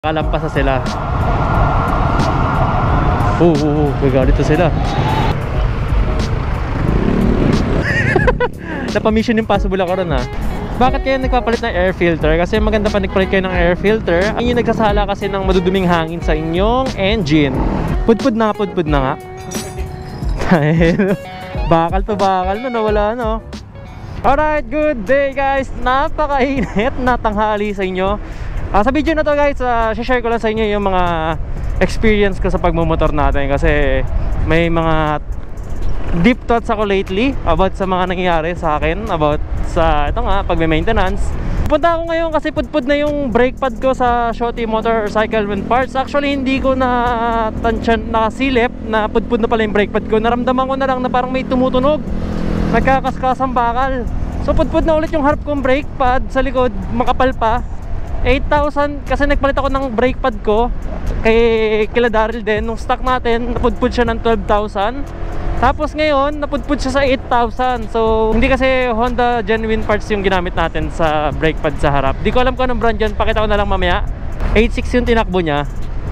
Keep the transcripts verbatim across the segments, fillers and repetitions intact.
Kalampas na sila. Oo, oo, oo, gagalit na sila. Napa-mission impossible ako ron ha. Bakit kayo nagpapalit ng air filter? Kasi maganda pa nagpalit kayo ng air filter. Ang yung nagsasala kasi ng maduduming hangin sa inyong engine. Pudpud na nga, pudpud na nga. Bakal to bakal na, nawala no. Alright, good day guys. Napakainit na tanghali sa inyo. Uh, sa video na to guys, uh, share ko lang sa inyo yung mga experience ko sa pagmumotor natin. Kasi may mga deep thoughts ako lately about sa mga nangyayari sa akin, about sa ito nga, pag may maintenance. Punta ako ngayon kasi pudpud na yung brake pad ko sa Shotty Motorcycle and Parts. Actually hindi ko na tansyan, nakasilip na pudpud na pala yung brake pad ko. Naramdaman ko na lang na parang may tumutunog, nagkakaskasang bakal. So pudpud na ulit yung harap kong brake pad sa likod, makapal pa. eight thousand kasi nagpalit ako ng brake pad ko kay kila Daryl din. Nung stock natin, napudpud siya ng twelve thousand. Tapos ngayon, napudpud siya sa eight thousand. So, hindi kasi Honda genuine parts yung ginamit natin sa brake pad sa harap. Di ko alam kung anong brand yun, pakita ko na lang mamaya. eight six yung tinakbo niya.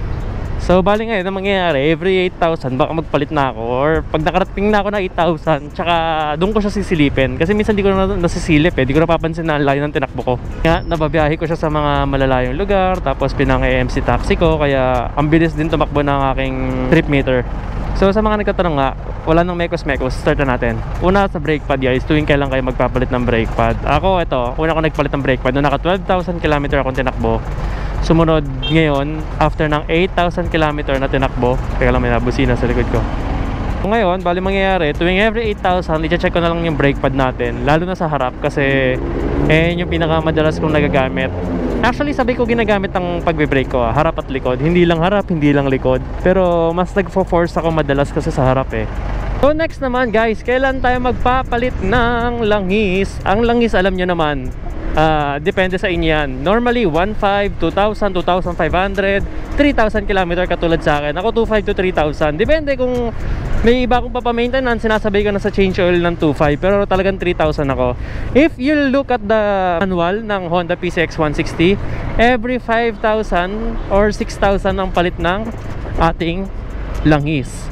So, bali ngayon, ang mangyayari, every eight thousand, baka magpalit na ako. Or pag nakarating na ako na eight thousand, tsaka doon ko siya sisilipin. Kasi minsan di ko na nasisilip eh. Di ko napapansin na ang layo ng tinakbo ko. Kaya, nababiyahe ko siya sa mga malalayong lugar. Tapos, pinang-E M C taxi ko. Kaya, ang bilis din tumakbo ng aking trip meter. So, sa mga nagtatanong nga, wala nang mekos-mekos, start na natin. Una sa brake pad guys, tuwing kailan kayo magpapalit ng brake pad. Ako, ito, una ko nagpalit ng brake pad. Noong naka twelve thousand kilometer akong tinakbo. Sumunod ngayon, after ng eight thousand kilometer na tinakbo, kaya lang may nabusina sa likod ko. Ngayon, bali mangyayari, tuwing every eight thousand, i-check ko na lang yung brake pad natin. Lalo na sa harap kasi, eh, yung pinakamadalas kong nagagamit. Actually, sabi ko ginagamit ang pagbe-brake ko, ah, harap at likod. Hindi lang harap, hindi lang likod. Pero, mas nagfo-force ako madalas kasi sa harap eh. So, next naman guys, kailan tayo magpapalit ng langis? Ang langis, alam nyo naman, Uh, depende sa inyo yan. Normally one point five, two thousand, two thousand five hundred, three thousand kilometer katulad sa akin. Ako two point five to three thousand. Depende kung may iba akong papamaintainance, sinasabay ko na sa change oil ng two point five. Pero talagang three thousand ako. If you look at the manual ng Honda P C X one sixty, every five thousand or six thousand ang palit ng ating langis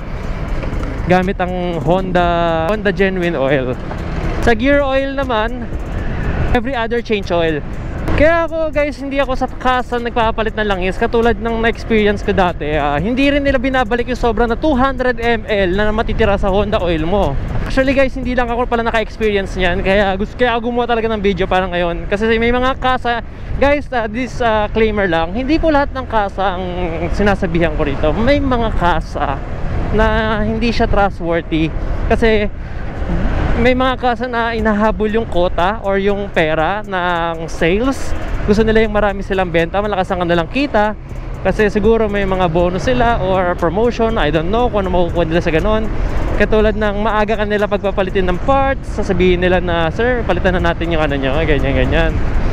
gamit ang Honda Honda genuine oil. Sa gear oil naman, every other change oil. Kaya ako guys, hindi ako sa kasa nagpapalit ng langis. Katulad ng na-experience ko dati, uh, hindi rin nila binabalik yung sobra na two hundred milliliters na matitira sa Honda oil mo. Actually guys, hindi lang ako pala naka-experience niyan. Kaya gusto kaya ako gumawa talaga ng video parang ngayon. Kasi may mga kasa, guys, uh, this uh, claimer lang, hindi po lahat ng kasa ang sinasabihan ko rito. May mga kasa na hindi siya trustworthy. Kasi may mga kasa na inahabol yung quota or yung pera ng sales. Gusto nila yung marami silang benta, malakas ang kanilang kita. Kasi siguro may mga bonus sila or promotion, I don't know kung ano makukuha nila sa ganon. Katulad ng maaga ka nila pagpapalitin ng parts, sasabihin nila na, sir, palitan na natin yung ano nyo, ganyan, ganyan.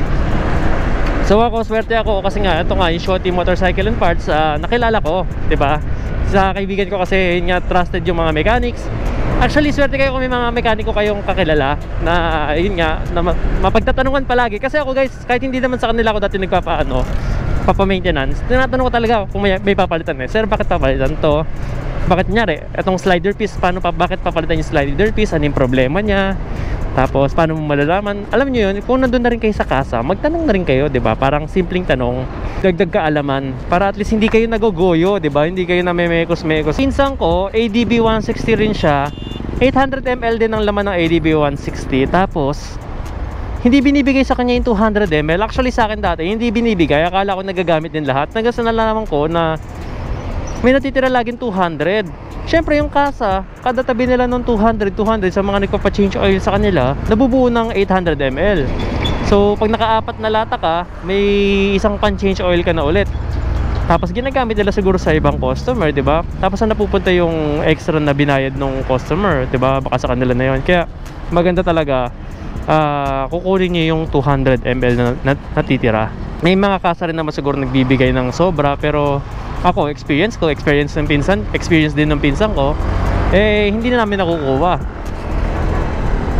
So ako, swerte ako kasi nga, ito nga, yung Shotty Motorcycle and Parts, uh, nakilala ko, diba? Sa kaibigan ko kasi yun nga, trusted yung mga mechanics. Actually, swerte kayo kung may mga mekaniko kayong kakilala na, yun nga, na mapagtatanungan palagi. Kasi ako guys, kahit hindi naman sa kanila ako dati nagpapaano, papa-maintenance, tinatanong ko talaga kung may, may papalitan eh. Sir, bakit papalitan to? Bakit nyari? Itong slider piece, paano pa, bakit papalitan yung slider piece? Ano yung problema niya? Tapos, paano mo malalaman? Alam nyo yun, kung nandun na rin kayo sa kasa, magtanong na rin kayo, diba? Parang simpleng tanong, dagdag kaalaman, para at least hindi kayo nagogoyo, diba? Hindi kayo na may mekos-mekos. Pinsan ko, A D B one sixty rin siya, eight hundred milliliters din ang laman ng A D B one sixty. Tapos, hindi binibigay sa kanya yung two hundred milliliters. Actually sa akin dati, hindi binibigay. Akala ko nagagamit din lahat. Nagas na nalaman ko na may natitira laging two hundred. Siyempre yung kasa, kada tabi nila ng two hundred, two hundred sa mga nagpapa-change oil sa kanila, nabubuo ng eight hundred milliliters. So pag nakaapat na lata ka, may isang pan-change oil ka na ulit. Tapos ginagamit nila siguro sa ibang customer, di ba? Tapos saan napupunta yung extra na binayad ng customer, di ba? Baka sa kanila na yun. Kaya maganda talaga, uh, kukunin nyo yung two hundred milliliters na, na natitira. May mga kasa rin naman siguro nagbibigay ng sobra, pero ako, experience ko, experience ng pinsan, experience din ng pinsan ko, eh hindi na namin nakukuha.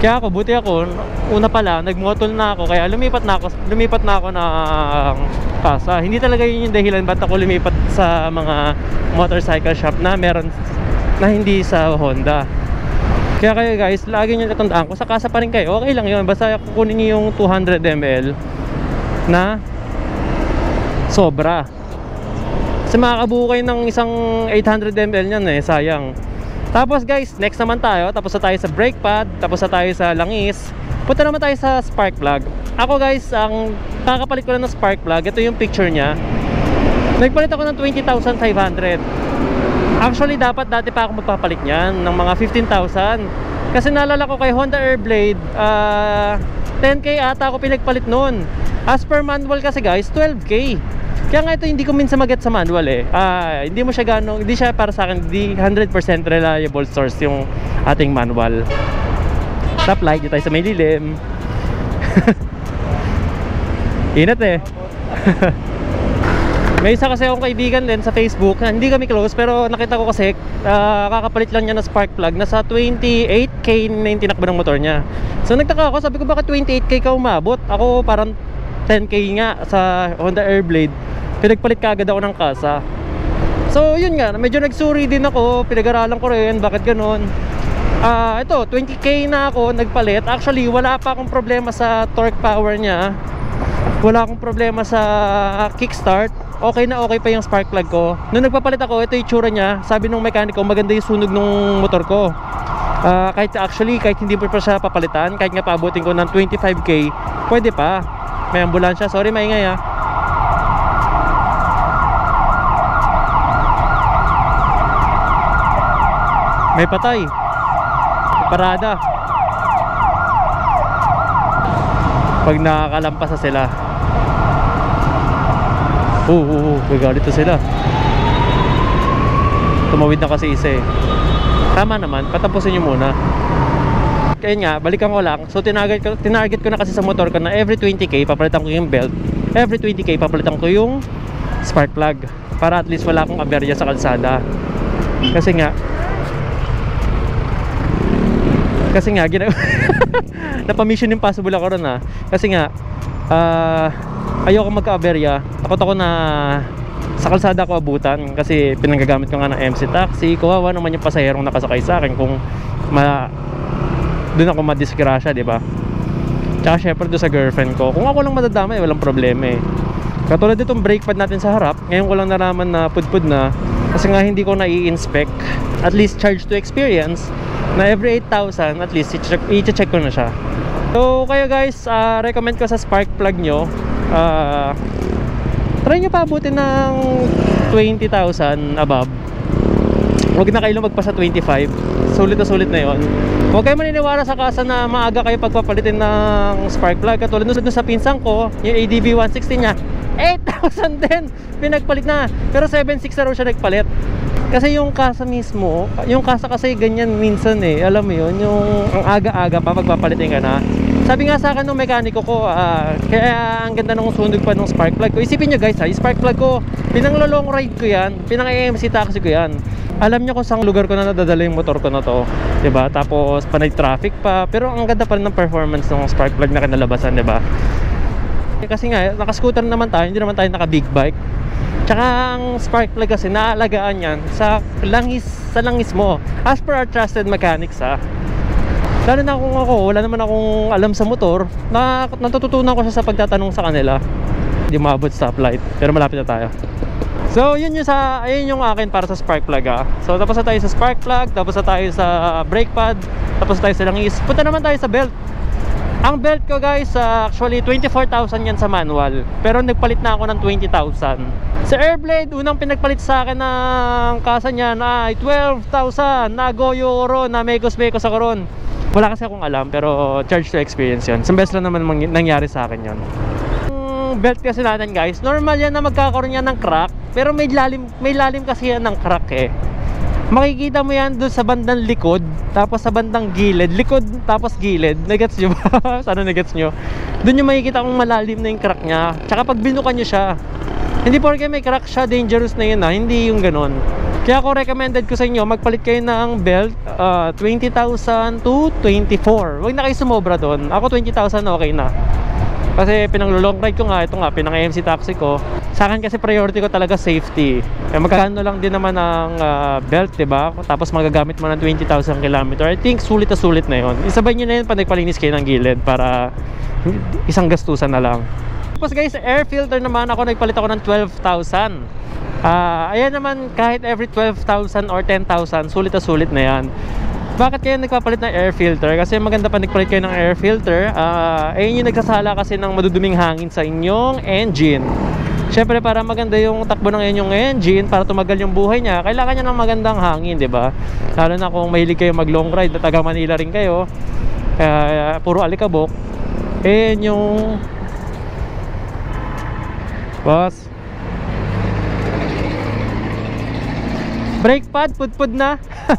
Kaya ako, buti ako, una pala, nagmotol na ako, kaya lumipat na ako, lumipat na ako ng kasa. Hindi talaga yun yung dahilan ba't ako lumipat sa mga motorcycle shop na meron na hindi sa Honda. Kaya kayo guys, lagi nyo natandaan, kung sa kasa pa rin kayo, okay lang yun. Basta kukunin nyo yung two hundred milliliters na sobra. Kasi makakabuo kayo ng isang eight hundred milliliters nyan eh, sayang. Tapos guys, next naman tayo. Tapos na tayo sa brake pad. Tapos na tayo sa langis. Punta naman tayo sa spark plug. Ako guys, ang kakapalit ko lang ng spark plug, ito yung picture nya. Nagpalit ako ng twenty thousand five hundred. Actually, dapat dati pa ako magpapalit nyan ng mga fifteen thousand. Kasi naalala ko kay Honda Airblade, uh, ten K ata ako pinagpalit noon. As per manual kasi guys, twelve K. Kaya nga ito hindi ko minsan maget sa manual eh. Ah, hindi mo siya gano'ng, hindi siya para sa akin, hindi one hundred percent reliable source yung ating manual. Stop light, dito tayo sa may lilim. Inat eh. May isa kasi akong kaibigan din sa Facebook, hindi kami close pero nakita ko kasi uh, kakapalit lang niya ng spark plug, nasa twenty-eight K na yung tinakbo ng motor niya. So nagtaka ako, sabi ko bakit twenty-eight K ka umabot? Ako parang ten K nga sa Honda Airblade. Pinagpalit ka agad ako ng kasa. So yun nga, medyo nagsuri din ako, pinag-aralan ko rin bakit ganun. Ah, uh, ito twenty K na ako nagpalit. Actually wala pa akong problema sa torque power niya. Wala akong problema sa kickstart. Okay na okay pa yung spark plug ko. Nung nagpapalit ako, ito yung itsura niya. Sabi nung mekaniko, maganda yung sunog ng motor ko. Uh, kahit actually, kahit hindi pa siya papalitan, kahit nga paabutin ko ng twenty-five K, pwede pa. May ambulansya. Sorry, maingay ah. May patay. May parada. Pag nakakalampas na sila. Oo, oo, oo. Gagalit na sila. Tumawid na kasi isa eh. Tama naman, patapusin nyo muna. Kaya nga, balikan ko lang. So tinarget ko, tinarget ko na kasi sa motor ko na every twenty K papalitan ko yung belt. Every twenty K papalitan ko yung spark plug. Para at least wala akong aberya sa kalsada. Kasi nga Kasi nga gina Napa-mission impossible ako ron ah. Kasi nga uh, ayoko magka-aberya. Takot ako na sa kalsada ko abutan. Kasi pinanggagamit ko nga ng M C taxi. Kawawa naman yung pasahero nakasakay sa akin kung ma doon ako madisgrasya, di ba? Tsaka syempre doon sa girlfriend ko. Kung ako lang madadamay, walang problema eh. Katulad itong brake pad natin sa harap, ngayon ko lang nalaman na pudpud na. Kasi nga hindi ko na i-inspect. At least charge to experience na every eight thousand, at least i-check ko na siya. So kayo guys, uh, recommend ko sa spark plug nyo, uh, try nyo paabutin ng twenty thousand above. Huwag na kayo lumagpas sa twenty-five. Sulit na sulit na yon. Huwag kayo maniniwala sa kasa na maaga kayo pagpapalitin ng spark plug. Katulad nung sa pinsang ko, yung A D B one sixty nya, eight thousand din pinagpalit na. Pero seven six na raw siya nagpalit. Kasi yung kasa mismo, yung kasa kasi ganyan minsan eh. Alam mo yun, yung ang aga-aga pa magpapalitin ka na. Sabi nga sa akin ng mekaniko ko, uh, kaya ang ganda ng sunog pa ng spark plug ko. Isipin nyo guys ha, yung spark plug ko, pinang long ride ko yan, pinang M C taxi ko yan. Alam nyo kung saan lugar ko na nadadala yung motor ko na to, diba? Tapos panay traffic pa, pero ang ganda pa rin ng performance ng spark plug na kinalabasan, diba? Kasi nga, naka-scooter naman tayo, hindi naman tayo naka-big bike. Tsaka ang spark plug kasi naalagaan yan sa langis, sa langis mo. As per our trusted mechanics ha. Lalo na kung ako, wala naman akong alam sa motor, na, natututunan ko siya sa pagtatanong sa kanila. Hindi maabot stoplight, pero malapit na tayo. So yun yung sa, ayun yung akin para sa spark plug ha. So tapos na tayo sa spark plug, tapos na tayo sa brake pad, tapos na tayo sa langis. Punta naman tayo sa belt. Ang belt ko guys, uh, actually twenty-four thousand yan sa manual. Pero nagpalit na ako ng twenty thousand. Sa Airblade, unang pinagpalit sa akin ng kasa niyan ay twelve thousand. Nagoyo ko ron, na mekos-mekos ako ron. Wala kasi akong alam, pero charge to experience yun. Isang beses lang naman nangyari sa akin yun. Yung belt kasi natin guys, normal yan na magkakaroon yan ng crack. Pero may lalim, may lalim kasi yan ng crack eh. Makikita mo yan doon sa bandang likod, tapos sa bandang gilid, likod tapos gilid. Nagets nyo ba? Sana nagets nyo. Doon yung makikita kung malalim na yung crack nya. Tsaka pag binukan nyo siya, hindi porke may crack siya dangerous na yun ha. Hindi yung ganon. Kaya ako recommended ko sa inyo, magpalit kayo ng belt uh, twenty thousand to twenty-four. Huwag na kayo sumobra doon. Ako twenty thousand okay na. Kasi pinang-long ride ko nga, ito nga, pinang-A M C taxi ko. Sa akin kasi priority ko talaga safety. Kaya magkano lang din naman ang uh, belt, diba? Tapos magagamit mo ng twenty thousand kilometer. I think sulit na sulit na yun. Isabay nyo na yun pag nagpalinis kayo ng gilid para isang gastusan na lang. Tapos guys, air filter naman ako, nagpalit ako ng twelve thousand. Uh, ayan naman, kahit every twelve thousand or ten thousand, sulit na sulit na yan. Bakit kayo nagpapalit ng air filter? Kasi maganda pa nagpalit kayo ng air filter. uh, Ayun yung nagsasala kasi ng maduduming hangin sa inyong engine. Siyempre para maganda yung takbo ng inyong engine, para tumagal yung buhay niya, kailangan niya ng magandang hangin, diba? Lalo na kung mahilig kayo mag long ride, taga Manila rin kayo, uh, puro alikabok. Eh yung boss, brake pad, pudpud na.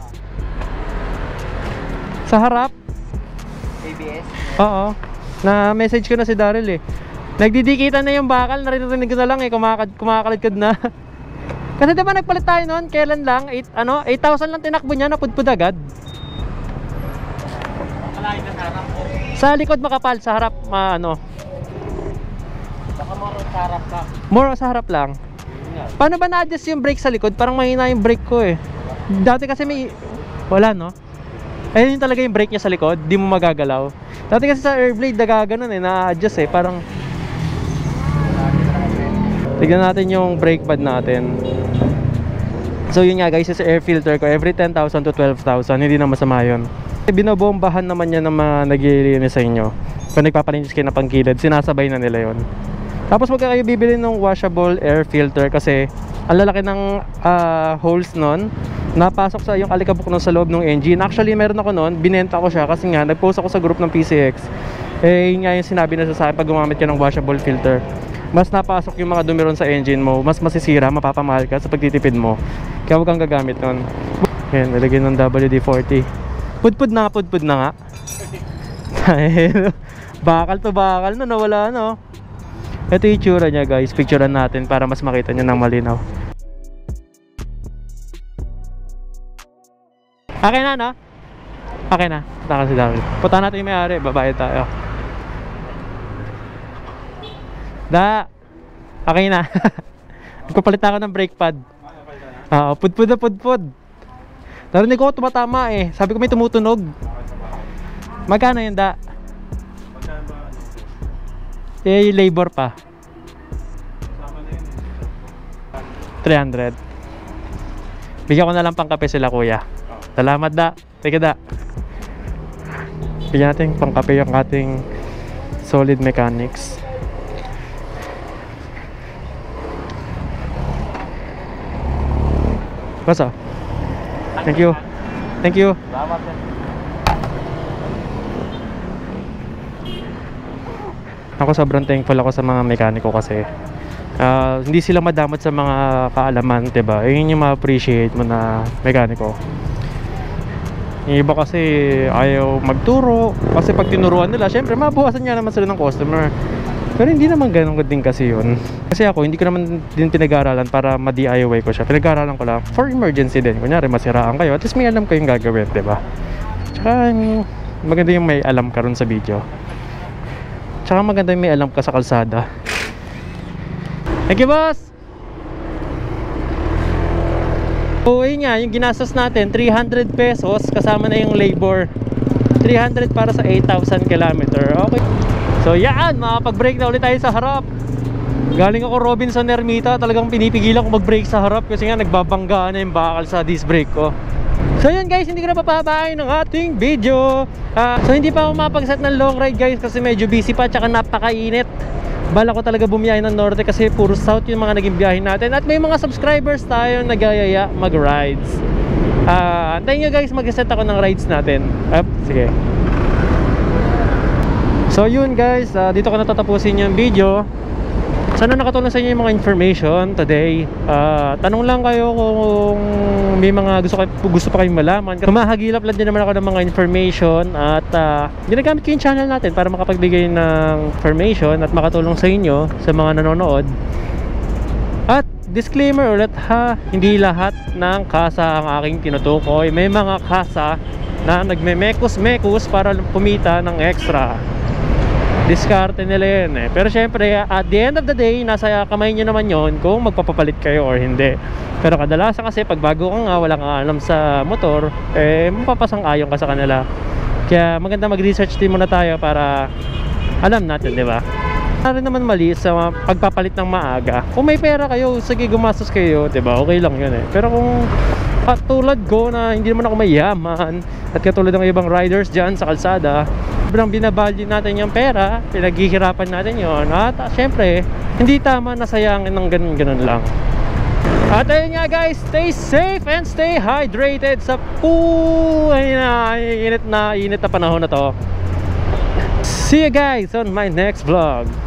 Sa harap A B S? Oo, na message ko na si Daryl eh. Nagdidikitan na yung bakal, narinig ko na lang eh, kumakad, kumakaladkad na. Kasi diba nagpalit tayo noon, kailan lang, eight, ano, eight thousand lang tinakbo niya, napudpud agad. Makalain na sa harap ko. Sa likod makapal, sa harap, ma, ano. Baka more sa harap ka. More sa harap lang. Paano ba na-adjust yung brake sa likod? Parang mahina yung brake ko eh. Dati kasi may, wala no? Ayun yung talaga yung brake niya sa likod, di mo magagalaw. Dati kasi sa airblade, nagaganon eh, na-adjust eh, parang. Tignan natin yung brake pad natin. So yun nga guys, sa air filter ko, every ten thousand to twelve thousand, hindi na masama yun. Binobombahan naman yan ng mga naglilinis sa inyo. Kung nagpapalinis kayo na pangkilid, sinasabay na nila yun. Tapos wag kayo bibili ng washable air filter kasi ang lalaki ng uh, holes nun, napasok sa yung alikabok nun sa loob ng engine. Actually meron ako nun, binenta ko siya kasi nga nagpost ako sa group ng P C X. Eh yun nga yung sinabi na sa akin, pag gumamit ka ng washable filter, mas napasok yung mga dumi ron sa engine mo, mas masisira, mapapamahal ka sa pagtitipid mo. Kaya huwag kang gagamit nun. Ayan, nalagyan ng W D forty. Pudpud na, pudpud na nga. Bakal to bakal na, nawala no. Ito yung itsura niya guys, picturean natin para mas makita nyo ng malinaw. Okay na no? Okay na, punta ka si Daryl. Punta natin yung may-ari, babae tayo. Da, okay na. Nagpapalit ako ng brake pad. Oo, uh, pudpud na pudpud. Narinig ko tumatama eh, sabi ko may tumutunog. Magkano yun da? Eh, yung labor pa three hundred. Bigyan ko na lang pang kape sila kuya. Salamat da. Teka da. Bigyan natin pang kape yung ating solid mechanics. Basta. Thank you. Thank you. Salamat yan. Ako sobrang thankful ako sa mga mekaniko kasi uh, hindi sila madamot sa mga kaalaman, diba? Yun yung ma-appreciate mo na mekaniko. Yung iba kasi ayaw magturo kasi pag tinuruan nila, syempre mabuhasan niya naman sila ng customer. Pero hindi naman ganun din kasi yun. Kasi ako, hindi ko naman din pinag-aaralan para ma-D I Y ko siya. Pinag-aaralan ko lang for emergency din. Kunyari masiraan kayo, at least may alam kayong gagawin, diba? Tsaka maganda yung may alam ka ron sa video. Tsaka maganda yung may alam ka sa kalsada. Thank you boss! So yun nga, yung ginastos natin three hundred pesos kasama na yung labor. Three hundred para sa eight thousand kilometer. Okay. So yan, makapag-brake na ulit tayo sa harap. Galing ako Robinson Ermita, talagang pinipigilan ko mag-brake sa harap kasi nga nagbabanggaan na yung bakal sa disc brake ko. So yun guys, hindi ko na papabain ng ating video. uh, So hindi pa ako mapag-set ng long ride guys kasi medyo busy pa, tsaka napakainit. Bala ko talaga bumiyahe ng norte kasi puro south yung mga naging biyahe natin. At may mga subscribers tayo nagayaya mag-rides. uh, Antayin nyo guys, mag-set ako ng rides natin. Up, sige. So yun guys, uh, dito ko natatapusin yung video. Sana nakatulong sa inyo yung mga information today. uh, Tanong lang kayo kung may mga gusto, kayo, gusto pa kayong malaman. Humahagilap lang din naman ako ng mga information. At uh, ginagamit ko yung channel natin para makapagbigay ng information at makatulong sa inyo, sa mga nanonood. At disclaimer ulit ha, hindi lahat ng kasa ang aking tinutukoy. May mga kasa na nagme-mekos-mekos para kumita ng extra. Diskarte nila yun eh. Pero syempre, at the end of the day, nasa kamay nyo naman yon kung magpapapalit kayo or hindi. Pero kadalasan kasi pag bago ka nga, wala kang alam sa motor, eh mapapasang-ayon ka sa kanila. Kaya maganda mag-research din muna tayo para alam natin, di ba? Rin naman mali sa pagpapalit ng maaga. Kung may pera kayo, sige gumastos kayo, diba? Okay lang yun eh. Pero kung katulad ko na hindi naman ako mayaman, at katulad ng ibang riders dyan sa kalsada, sobrang binavalue natin yung pera, pinaghihirapan natin yon. At uh, syempre, hindi tama na sayangin ng ganun-ganun lang. At ayun nga guys, stay safe and stay hydrated sa po ay na init na init na panahon na to. See you guys on my next vlog.